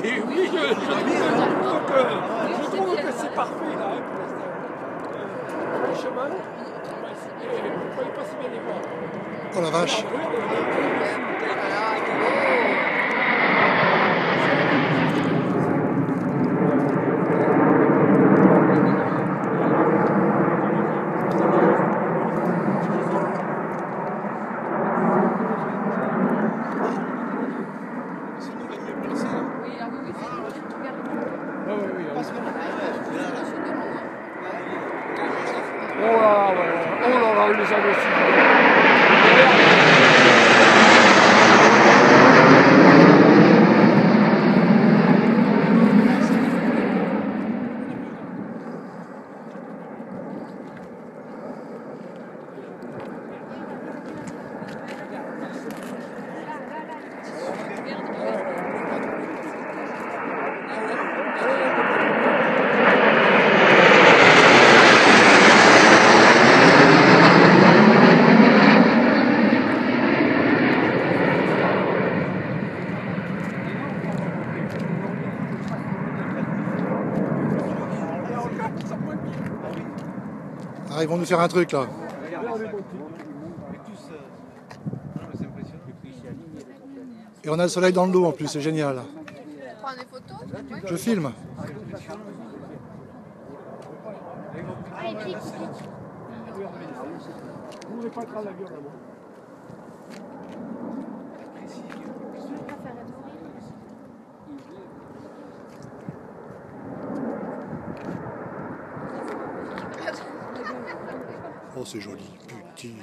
Mais oui, je trouve que c'est parfait là, hein, pour l'instant. Le chemin, vous voyez pas si bien les voir. Oh la vache. Oh là là, les imbéciles. Ah, ils vont nous faire un truc là. Et on a le soleil dans le dos en plus, c'est génial. Prends des photos? Je filme. Vous voulez pas prendre la gueule là-bas. Oh, c'est joli, putain.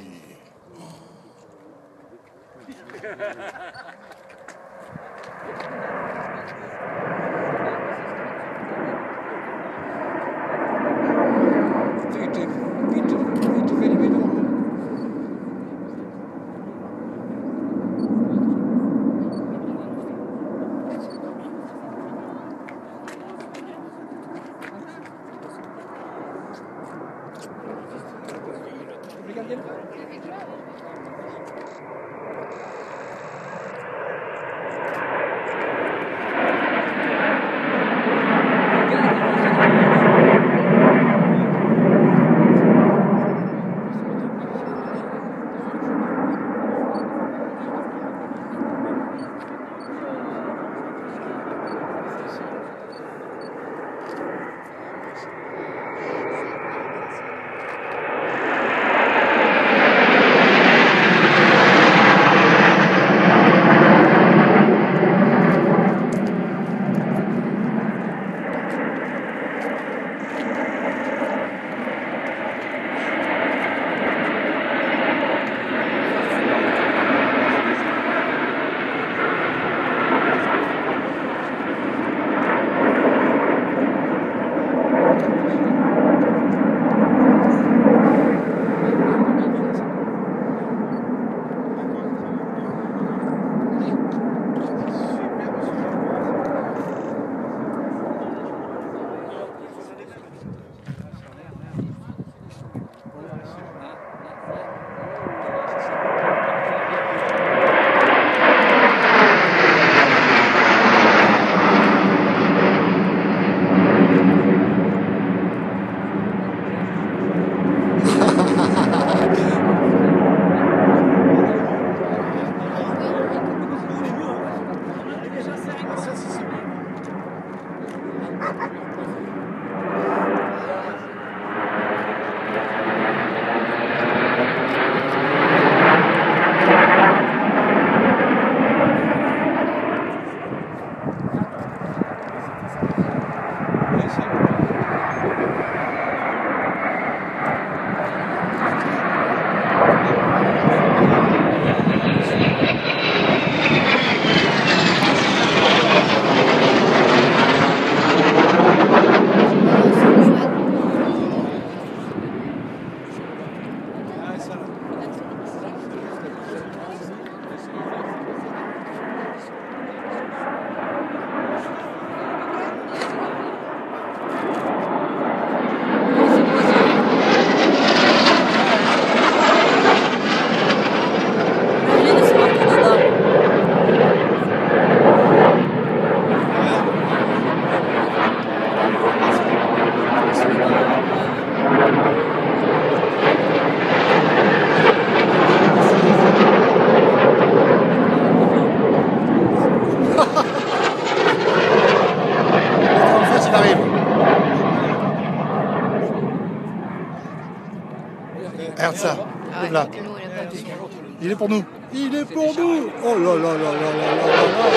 arrive là. Nous, on l'a pas vu. Il est pour nous. Il est pour nous. Oh là là là là là là là là.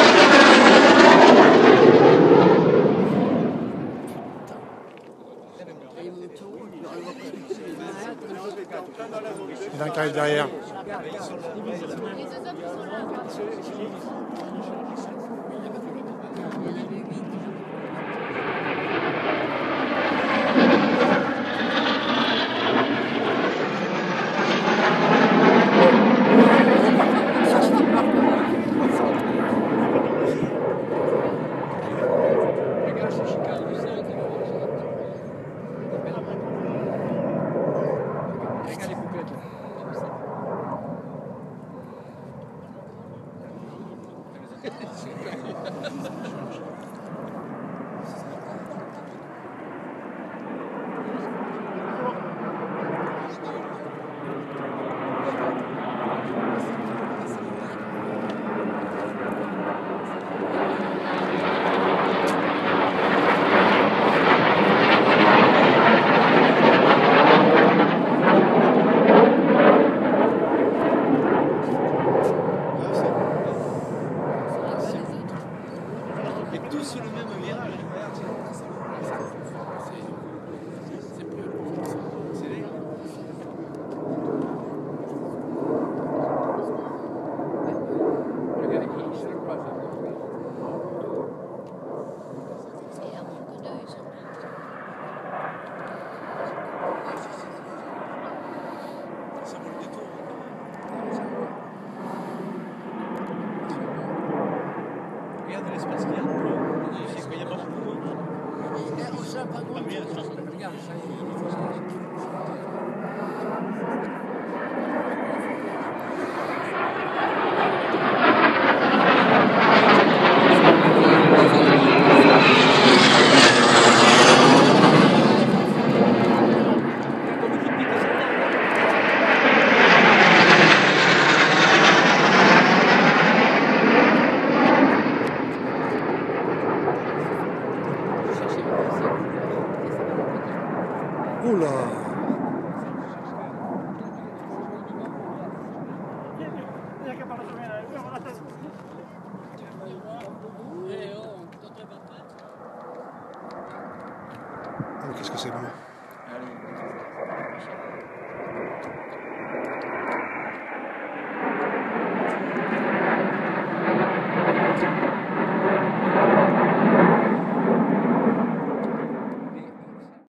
Il y en a un qui arrive derrière. Et tous sur le même virage. Ça vaut le détour. Regarde l'espace qu'il y a. Il n'y a pas beaucoup. Oula. Oh, qu'est-ce que c'est beau. Allez.